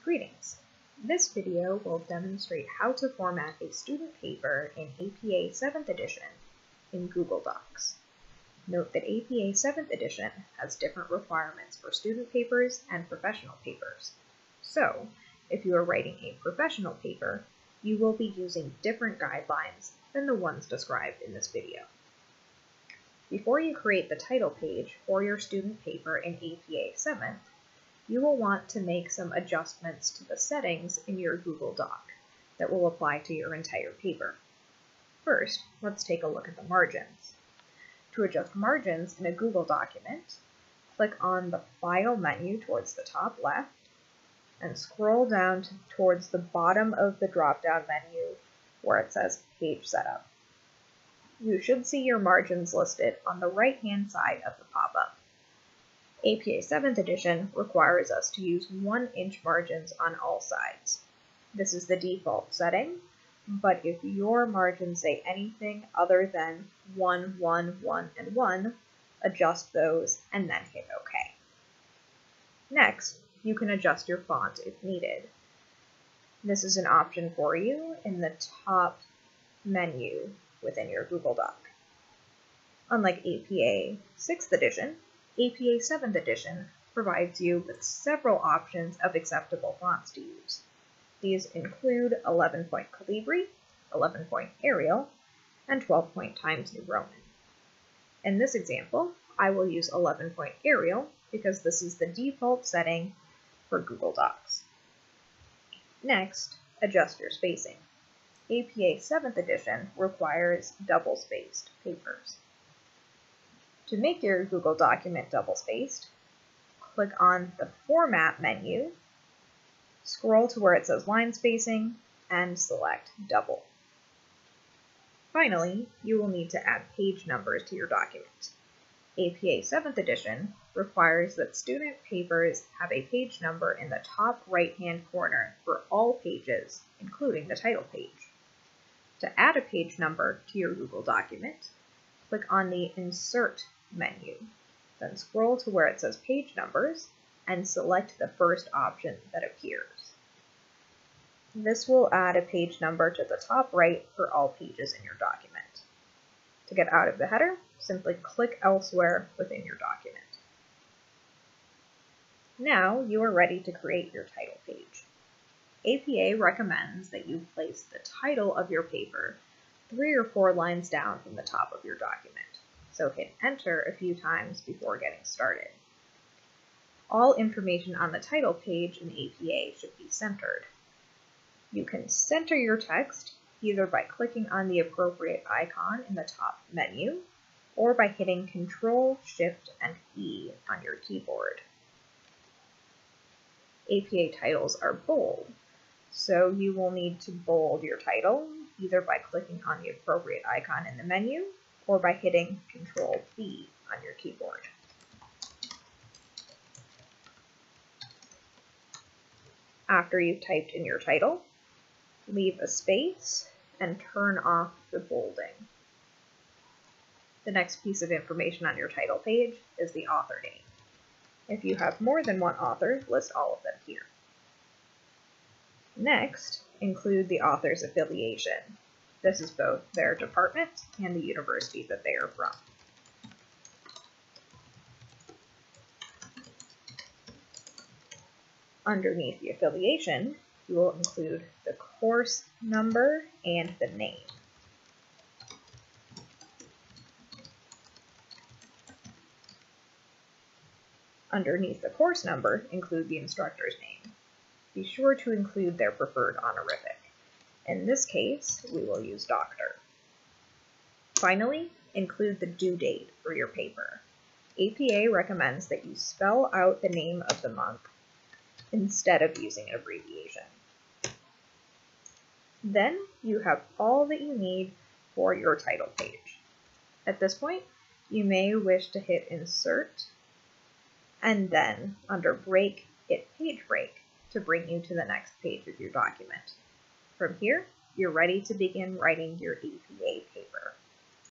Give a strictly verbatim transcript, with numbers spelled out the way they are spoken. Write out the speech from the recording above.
Greetings! This video will demonstrate how to format a student paper in A P A seventh edition in Google Docs. Note that A P A seventh edition has different requirements for student papers and professional papers. So, if you are writing a professional paper, you will be using different guidelines than the ones described in this video. Before you create the title page for your student paper in A P A seventh, you will want to make some adjustments to the settings in your Google Doc that will apply to your entire paper. First, let's take a look at the margins. To adjust margins in a Google document, click on the File menu towards the top left and scroll down to, towards the bottom of the drop-down menu where it says Page Setup. You should see your margins listed on the right-hand side of the pop-up. A P A seventh edition requires us to use one inch margins on all sides. This is the default setting, but if your margins say anything other than one, one, one, and one, adjust those and then hit OK. Next, you can adjust your font if needed. This is an option for you in the top menu within your Google Doc. Unlike A P A sixth edition, A P A seventh edition provides you with several options of acceptable fonts to use. These include eleven point Calibri, eleven point Arial, and twelve point Times New Roman. In this example, I will use eleven point Arial because this is the default setting for Google Docs. Next, adjust your spacing. A P A seventh edition requires double-spaced papers. To make your Google document double-spaced, click on the Format menu, scroll to where it says Line Spacing, and select Double. Finally, you will need to add page numbers to your document. A P A seventh edition requires that student papers have a page number in the top right-hand corner for all pages, including the title page. To add a page number to your Google document, click on the Insert menu, then scroll to where it says Page Numbers and select the first option that appears. This will add a page number to the top right for all pages in your document. To get out of the header, simply click elsewhere within your document. Now you are ready to create your title page. A P A recommends that you place the title of your paper three or four lines down from the top of your document, so hit Enter a few times before getting started. All information on the title page in A P A should be centered. You can center your text either by clicking on the appropriate icon in the top menu or by hitting Control, Shift, and E on your keyboard. A P A titles are bold, so you will need to bold your title either by clicking on the appropriate icon in the menu or by hitting Control B on your keyboard. After you've typed in your title, leave a space and turn off the bolding. The next piece of information on your title page is the author name. If you have more than one author, list all of them here. Next, include the author's affiliation. This is both their department and the university that they are from. Underneath the affiliation, you will include the course number and the name. Underneath the course number, include the instructor's name. Be sure to include their preferred honorific. In this case, we will use Doctor. Finally, include the due date for your paper. A P A recommends that you spell out the name of the month instead of using an abbreviation. Then you have all that you need for your title page. At this point, you may wish to hit Insert and then under Break, hit Page Break to bring you to the next page of your document. From here, you're ready to begin writing your A P A paper.